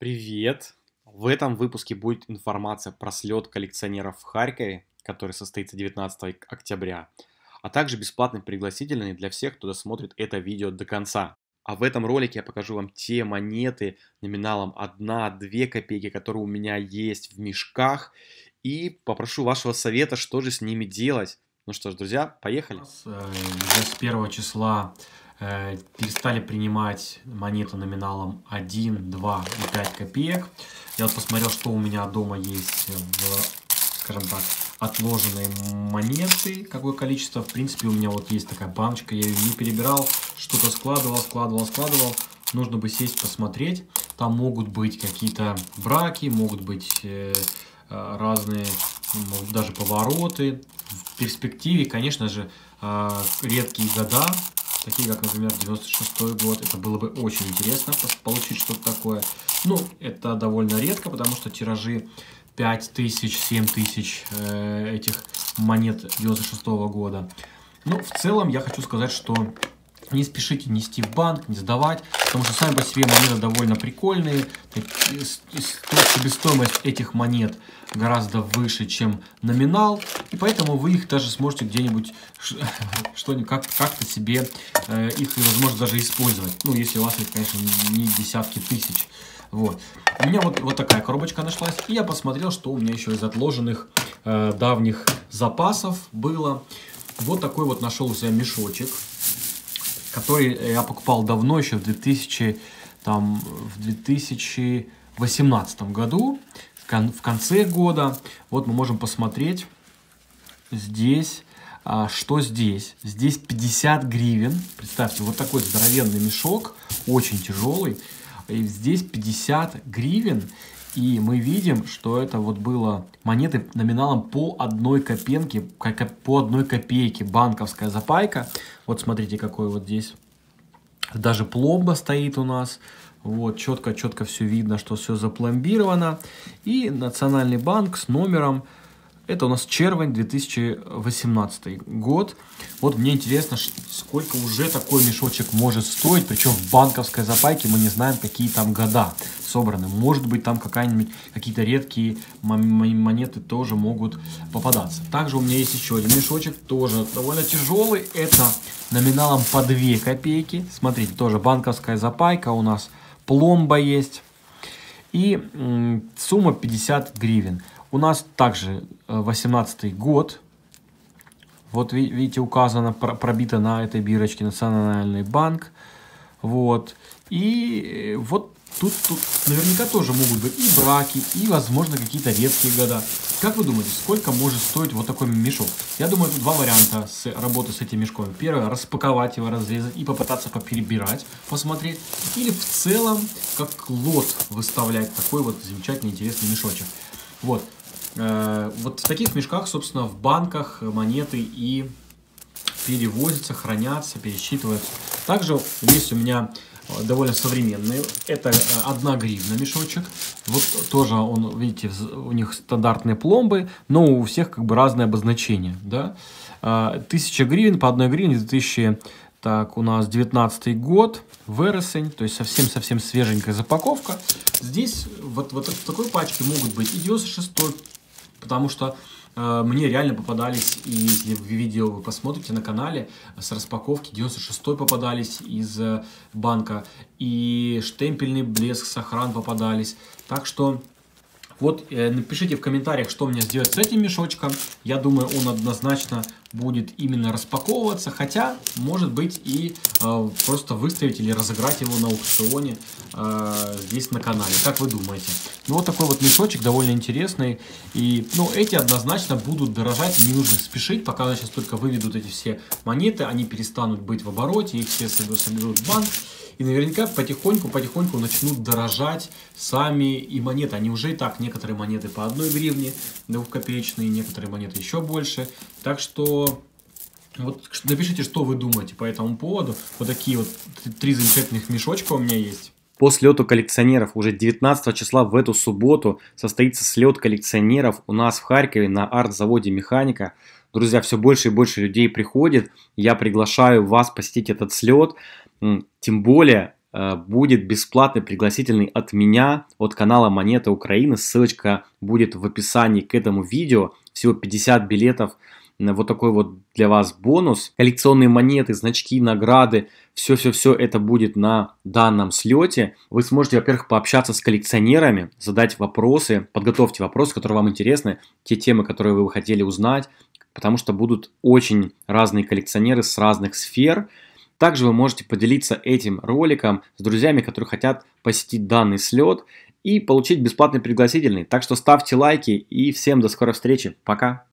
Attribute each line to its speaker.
Speaker 1: Привет! В этом выпуске будет информация про слет коллекционеров в Харькове, который состоится 19 октября, а также бесплатный пригласительный для всех, кто досмотрит это видео до конца. А в этом ролике я покажу вам те монеты номиналом 1-2 копейки, которые у меня есть в мешках, и попрошу вашего совета, что же с ними делать. Ну что ж, друзья, поехали!
Speaker 2: Уже с первого числа перестали принимать монеты номиналом 1, 2 и 5 копеек. Я вот посмотрел, что у меня дома есть, скажем так, отложенные монеты, какое количество. В принципе, у меня вот есть такая баночка, я ее не перебирал, что-то складывал. Нужно бы сесть посмотреть. Там могут быть какие-то браки, могут быть разные, даже повороты. В перспективе, конечно же, редкие года, такие как, например, 96-й год, это было бы очень интересно получить что-то такое. Ну, это довольно редко, потому что тиражи 5000, 7000 этих монет 96-го года. Но в целом я хочу сказать, что не спешите нести в банк, не сдавать, потому что сами по себе монеты довольно прикольные. Себестоимость этих монет гораздо выше, чем номинал, и поэтому вы их даже сможете где-нибудь как-то себе их, возможно, даже использовать. Ну, если у вас их, конечно, не десятки тысяч. Вот. У меня вот такая коробочка нашлась, и я посмотрел, что у меня еще из отложенных давних запасов было. Вот такой вот нашел у себя мешочек, который я покупал давно, еще в 2018 году, в конце года. Вот мы можем посмотреть здесь, что здесь. Здесь 50 гривен. Представьте, вот такой здоровенный мешок, очень тяжелый. И здесь 50 гривен. И мы видим, что это вот было монеты номиналом по 1 копейке, банковская запайка. Вот смотрите, какой вот здесь. Даже пломба стоит у нас. Вот, четко все видно, что все запломбировано. И Национальный банк с номером. Это у нас червень 2018 год. Вот мне интересно, сколько уже такой мешочек может стоить. Причем в банковской запайке мы не знаем, какие там года собраны. Может быть, там какие-то редкие монеты тоже могут попадаться. Также у меня есть еще один мешочек, тоже довольно тяжелый. Это номиналом по 2 копейки. Смотрите, тоже банковская запайка у нас. Пломба есть. И сумма 50 гривен. У нас также 18 год. Вот видите, указано, пробито на этой бирочке Национальный банк. Вот. И вот тут наверняка тоже могут быть и браки, и, возможно, какие-то редкие года. Как вы думаете, сколько может стоить вот такой мешок? Я думаю, тут два варианта работы с этим мешком. Первое, распаковать его, разрезать и попытаться поперебирать, посмотреть. Или в целом, как лот, выставлять такой вот замечательный, интересный мешочек. Вот. Вот в таких мешках, собственно, в банках монеты и перевозятся, хранятся, пересчитываются. Также есть у меня довольно современные. Это 1 гривна мешочек. Вот тоже он, видите, у них стандартные пломбы, но у всех как бы разные обозначения. Да? 1000 гривен по 1 гривне 2000. Так, у нас 19 год, вересень, то есть совсем-совсем свеженькая запаковка. Здесь вот в такой пачке могут быть и 96-й, потому что мне реально попадались, и если видео вы посмотрите на канале, с распаковки 96-й попадались из банка, и штемпельный блеск, сохран попадались. Так что вот напишите в комментариях, что мне сделать с этим мешочком. Я думаю, он однозначно будет именно распаковываться, хотя, может быть, и просто выставить или разыграть его на аукционе здесь на канале. Как вы думаете? Ну, вот такой вот мешочек, довольно интересный. И, ну, эти однозначно будут дорожать, не нужно спешить, пока сейчас только выведут эти все монеты, они перестанут быть в обороте, их все соберут в банк. И наверняка потихоньку начнут дорожать сами и монеты. Они уже и так, некоторые монеты по 1 гривне, 2-копеечные, некоторые монеты еще больше. Так что вот напишите, что вы думаете по этому поводу. Вот такие вот 3 замечательных мешочка у меня есть.
Speaker 1: По слету коллекционеров уже 19 числа в эту субботу состоится слет коллекционеров у нас в Харькове на арт-заводе «Механика». Друзья, все больше и больше людей приходит. Я приглашаю вас посетить этот слет. Тем более, будет бесплатный пригласительный от меня, от канала Монета Украины. Ссылочка будет в описании к этому видео. Всего 50 билетов. Вот такой вот для вас бонус. Коллекционные монеты, значки, награды. Все-все-все это будет на данном слете. Вы сможете, во-первых, пообщаться с коллекционерами, задать вопросы, подготовьте вопросы, которые вам интересны, те темы, которые вы бы хотели узнать, потому что будут очень разные коллекционеры с разных сфер. Также вы можете поделиться этим роликом с друзьями, которые хотят посетить данный слет и получить бесплатный пригласительный. Так что ставьте лайки и всем до скорой встречи. Пока!